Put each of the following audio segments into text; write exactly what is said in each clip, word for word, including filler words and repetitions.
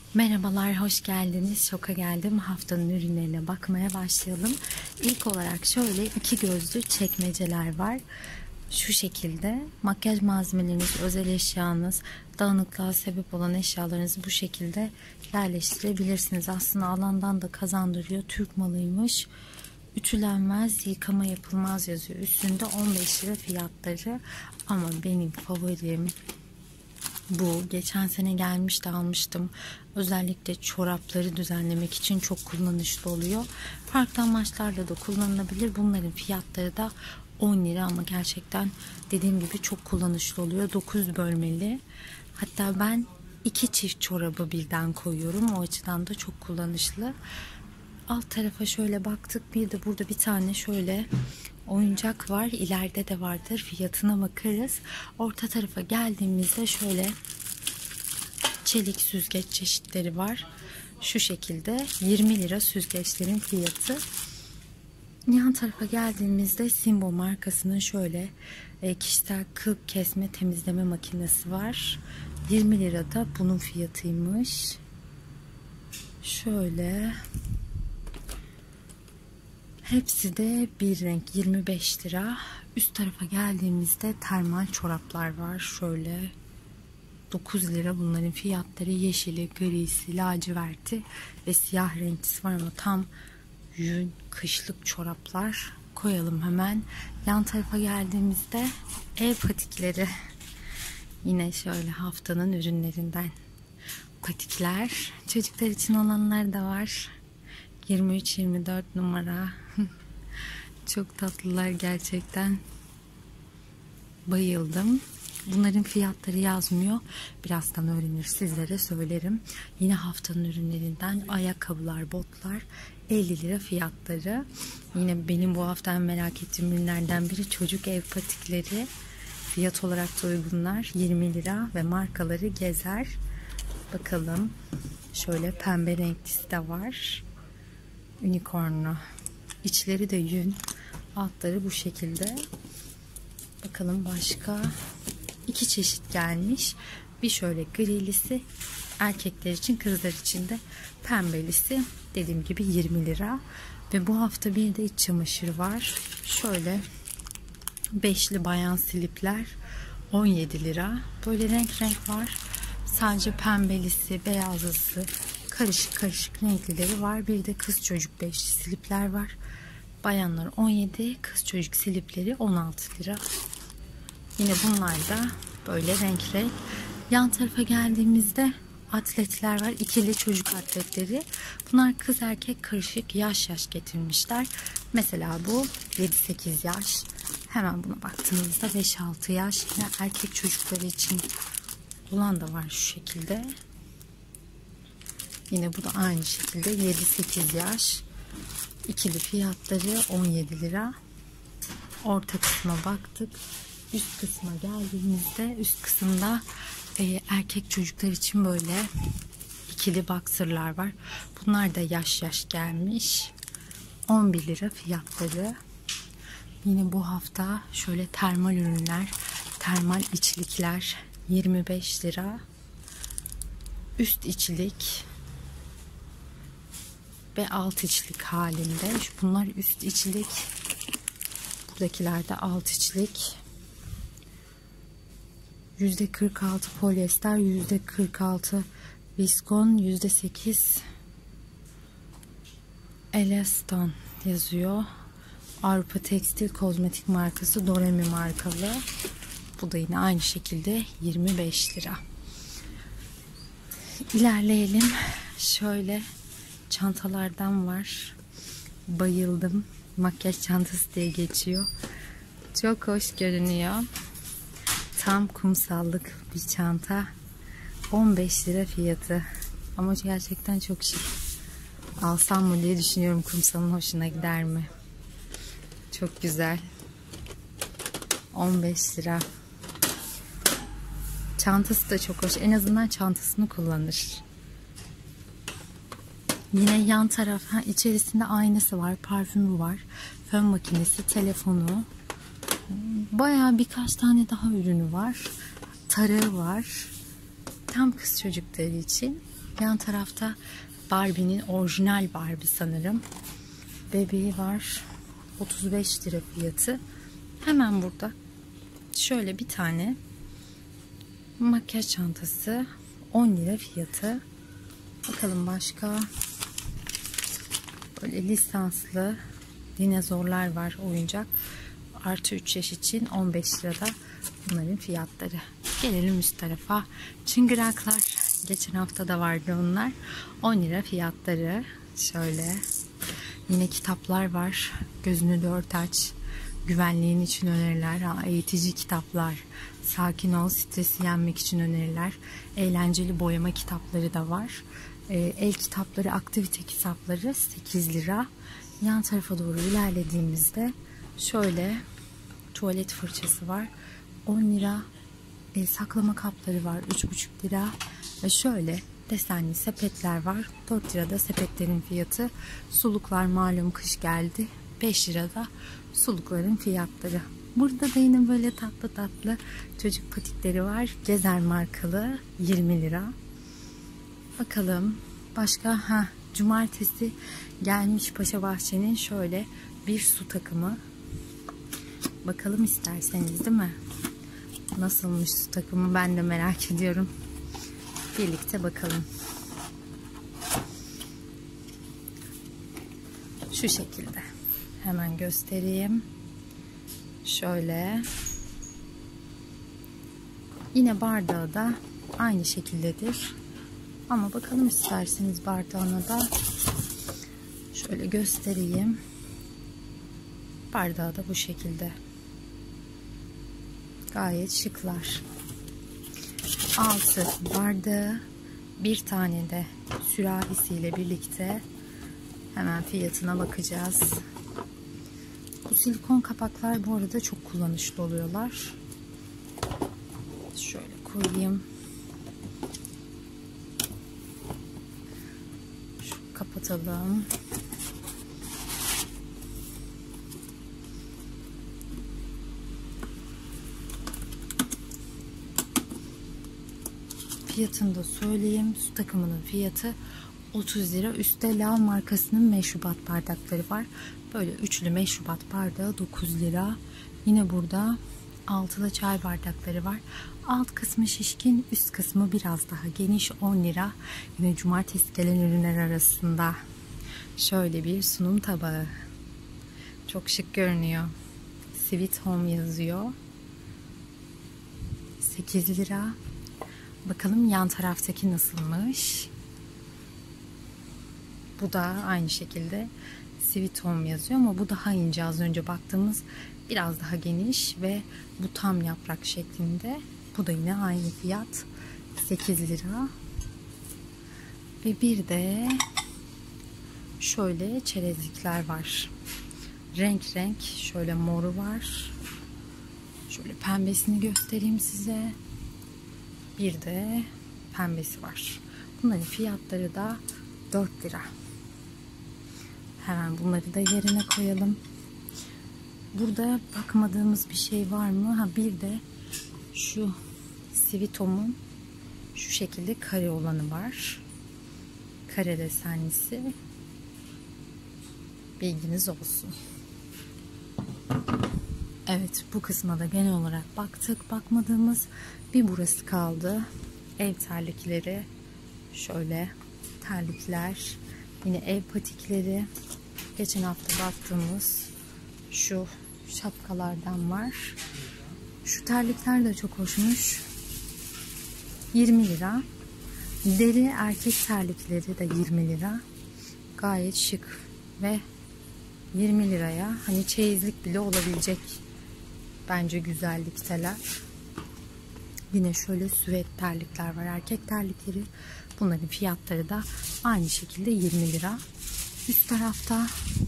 Merhabalar, hoş geldiniz. Şoka geldim. Haftanın ürünlerine bakmaya başlayalım. İlk olarak şöyle iki gözlü çekmeceler var. Şu şekilde makyaj malzemeleriniz, özel eşyanız, dağınıklığa sebep olan eşyalarınızı bu şekilde yerleştirebilirsiniz. Aslında alandan da kazandırıyor. Türk malıymış. Ütülenmez, yıkama yapılmaz yazıyor. Üstünde on beş lira fiyatları. Ama benim favorim bu. Geçen sene gelmişti, almıştım. Özellikle çorapları düzenlemek için çok kullanışlı oluyor. Farklı amaçlarla da kullanılabilir. Bunların fiyatları da on lira ama gerçekten dediğim gibi çok kullanışlı oluyor. dokuz bölmeli. Hatta ben iki çift çorabı birden koyuyorum. O açıdan da çok kullanışlı. Alt tarafa şöyle baktık. Bir de burada bir tane şöyle oyuncak var. İleride de vardır. Fiyatına bakarız. Orta tarafa geldiğimizde şöyle çelik süzgeç çeşitleri var. Şu şekilde yirmi lira süzgeçlerin fiyatı. Yan tarafa geldiğimizde Simbo markasının şöyle e, kişisel kıl kesme temizleme makinesi var. yirmi lira da bunun fiyatıymış. Şöyle hepsi de bir renk, yirmi beş lira. Üst tarafa geldiğimizde termal çoraplar var. Şöyle dokuz lira bunların fiyatları. Yeşili, grisi, laciverti ve siyah renklisi var ama tam yün kışlık çoraplar. Koyalım hemen. Yan tarafa geldiğimizde ev patikleri. Yine şöyle haftanın ürünlerinden patikler. Çocuklar için olanlar da var. yirmi üç yirmi dört numara. Çok tatlılar gerçekten. Bayıldım. Bunların fiyatları yazmıyor. Birazdan öğrenir, sizlere söylerim. Yine haftanın ürünlerinden ayakkabılar, botlar elli lira fiyatları. Yine benim bu hafta merak ettiğim ürünlerden biri çocuk ev patikleri. Fiyat olarak da uygunlar. yirmi lira ve markaları Gezer. Bakalım. Şöyle pembe renklisi de var. Unicornlu. İçleri de yün. Altları bu şekilde. Bakalım başka. İki çeşit gelmiş. Bir şöyle grilisi erkekler için, kızlar için de pembelisi. Dediğim gibi yirmi lira. Ve bu hafta bir de iç çamaşırı var. Şöyle beşli bayan slipler on yedi lira. Böyle renk renk var. Sadece pembelisi, beyazlısı, karışık karışık renklileri var. Bir de kız çocuk beşli slipler var. Bayanlar on yedi, kız çocuk slipleri on altı lira. Yine bunlar da böyle renk renk. Yan tarafa geldiğimizde atletler var. İkili çocuk atletleri. Bunlar kız erkek karışık, yaş yaş getirmişler. Mesela bu yedi sekiz yaş. Hemen buna baktığımızda beş altı yaş. Yine erkek çocukları için olan da var şu şekilde. Yine bu da aynı şekilde yedi sekiz yaş. İkili fiyatları on yedi lira. Orta kısma baktık. Üst kısma geldiğimizde üst kısımda e, erkek çocuklar için böyle ikili boxer'lar var. Bunlar da yaş yaş gelmiş. on bir lira fiyatları. Yine bu hafta şöyle termal ürünler, termal içlikler yirmi beş lira. Üst içlik ve alt içlik halinde. Bunlar üst içlik. Buradakiler de alt içlik. yüzde kırk altı polyester, yüzde kırk altı viskon, yüzde sekiz elastan yazıyor. Avrupa Tekstil Kozmetik markası, Doremi markalı. Bu da yine aynı şekilde yirmi beş lira. İlerleyelim. Şöyle çantalardan var. Bayıldım. Makyaj çantası diye geçiyor. Çok hoş görünüyor. Tam kumsallık bir çanta. on beş lira fiyatı. Ama gerçekten çok şık. Alsam mı diye düşünüyorum. Kumsalın hoşuna gider mi? Çok güzel. on beş lira. Çantası da çok hoş. En azından çantasını kullanır. Yine yan taraf, ha, içerisinde aynası var, parfümü var, fön makinesi, telefonu. Bayağı birkaç tane daha ürünü var. Tarağı var. Tam kız çocukları için. Yan tarafta Barbie'nin orijinal Barbie sanırım. Bebeği var. otuz beş lira fiyatı. Hemen burada şöyle bir tane makyaj çantası on lira fiyatı. Bakalım başka. Böyle lisanslı dinozorlar var, oyuncak. Artı üç yaş için on beş lirada bunların fiyatları. Gelelim üst tarafa. Çıngıraklar. Geçen hafta da vardı onlar. on lira fiyatları. Şöyle. Yine kitaplar var. Gözünü dört aç. Güvenliğin için öneriler. Eğitici kitaplar. Sakin ol, stresi yenmek için öneriler. Eğlenceli boyama kitapları da var. El kitapları, aktivite kitapları sekiz lira. Yan tarafa doğru ilerlediğimizde şöyle tuvalet fırçası var. on lira. El saklama kapları var. üç buçuk lira. Ve şöyle desenli sepetler var. dört lirada sepetlerin fiyatı. Suluklar malum kış geldi. beş lirada sulukların fiyatları. Burada da yine böyle tatlı tatlı çocuk patikleri var. Gezer markalı yirmi lira. Bakalım başka. ha Cumartesi gelmiş Paşa Bahçe'nin şöyle bir su takımı. Bakalım isterseniz, değil mi? Nasılmış su takımı, ben de merak ediyorum. Birlikte bakalım. Şu şekilde. Hemen göstereyim. Şöyle. Yine bardağı da aynı şekildedir. Ama bakalım isterseniz bardağına da. Şöyle göstereyim. Bardağı da bu şekilde. Gayet şıklar. Altı bardağı, bir tane de sürahisiyle birlikte. Hemen fiyatına bakacağız. Bu silikon kapaklar bu arada çok kullanışlı oluyorlar. Şöyle koyayım. Şu kapatalım. Fiyatını da söyleyeyim. Su takımının fiyatı otuz lira. Üstte Lav markasının meşrubat bardakları var. Böyle üçlü meşrubat bardağı dokuz lira. Yine burada altılı çay bardakları var. Alt kısmı şişkin, üst kısmı biraz daha geniş, on lira. Yine cumartesi gelen ürünler arasında şöyle bir sunum tabağı. Çok şık görünüyor. Sweet Home yazıyor. sekiz lira. Bakalım yan taraftaki nasılmış. Bu da aynı şekilde Sweet Home yazıyor ama bu daha ince. Az önce baktığımız biraz daha geniş ve bu tam yaprak şeklinde. Bu da yine aynı fiyat, sekiz lira. Ve bir de şöyle çerezlikler var. Renk renk, şöyle moru var. Şöyle pembesini göstereyim size. Bir de pembesi var. Bunların fiyatları da dört lira. Hemen bunları da yerine koyalım. Burada bakmadığımız bir şey var mı? Ha, bir de şu Sweet Home'un şu şekilde kare olanı var. Kare desenlisi. Bilginiz olsun. Evet, bu kısma da genel olarak baktık. Bakmadığımız bir burası kaldı. Ev terlikleri. Şöyle terlikler. Yine ev patikleri. Geçen hafta baktığımız şu şapkalardan var. Şu terlikler de çok hoşmuş. yirmi lira. Deri erkek terlikleri de yirmi lira. Gayet şık ve yirmi liraya hani çeyizlik bile olabilecek bence güzellikteler. Yine şöyle süvet terlikler var, erkek terlikleri. Bunların fiyatları da aynı şekilde yirmi lira. Üst tarafta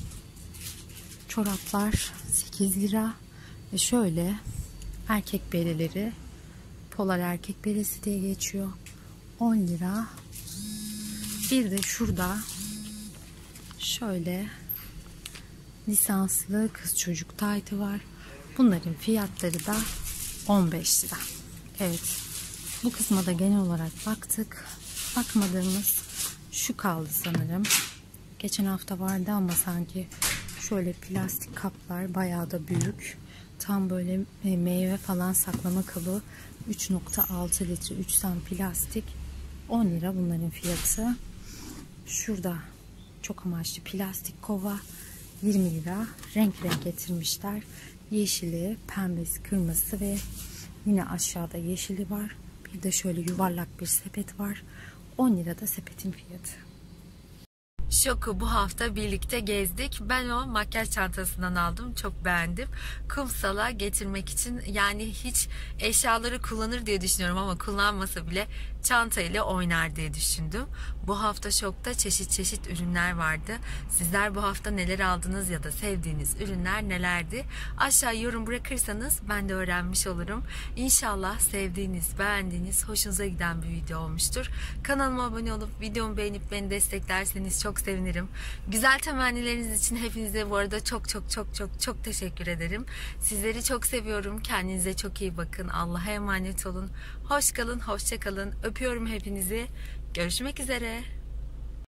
çoraplar sekiz lira ve şöyle erkek bereleri, polar erkek beresi diye geçiyor, on lira. Bir de şurada şöyle lisanslı kız çocuk taytı var. Bunların fiyatları da on beş lira. Evet, bu kısma da genel olarak baktık. Bakmadığımız Şu kaldı sanırım. Geçen hafta vardı ama sanki şöyle plastik kaplar, bayağı da büyük. Tam böyle meyve falan saklama kabı. üç nokta altı litre, üç tam plastik. on lira bunların fiyatı. Şurada çok amaçlı plastik kova, yirmi lira. Renk renk getirmişler. Yeşili, pembesi, kırmızısı ve yine aşağıda yeşili var. Bir de şöyle yuvarlak bir sepet var. on lira da sepetin fiyatı. Şoku bu hafta birlikte gezdik. Ben o makyaj çantasından aldım. Çok beğendim. Kumsal'a getirmek için, yani hiç eşyaları kullanır diye düşünüyorum ama kullanmasa bile çantayla oynar diye düşündüm. Bu hafta Şok'ta çeşit çeşit ürünler vardı. Sizler bu hafta neler aldınız ya da sevdiğiniz ürünler nelerdi? Aşağı yorum bırakırsanız ben de öğrenmiş olurum. İnşallah sevdiğiniz, beğendiğiniz, hoşunuza giden bir video olmuştur. Kanalıma abone olup videomu beğenip beni desteklerseniz çok sevinirim. Güzel temennileriniz için hepinize bu arada çok çok çok çok çok teşekkür ederim. Sizleri çok seviyorum. Kendinize çok iyi bakın. Allah'a emanet olun. Hoş kalın, hoşça kalın. Öpüyorum hepinizi. Görüşmek üzere.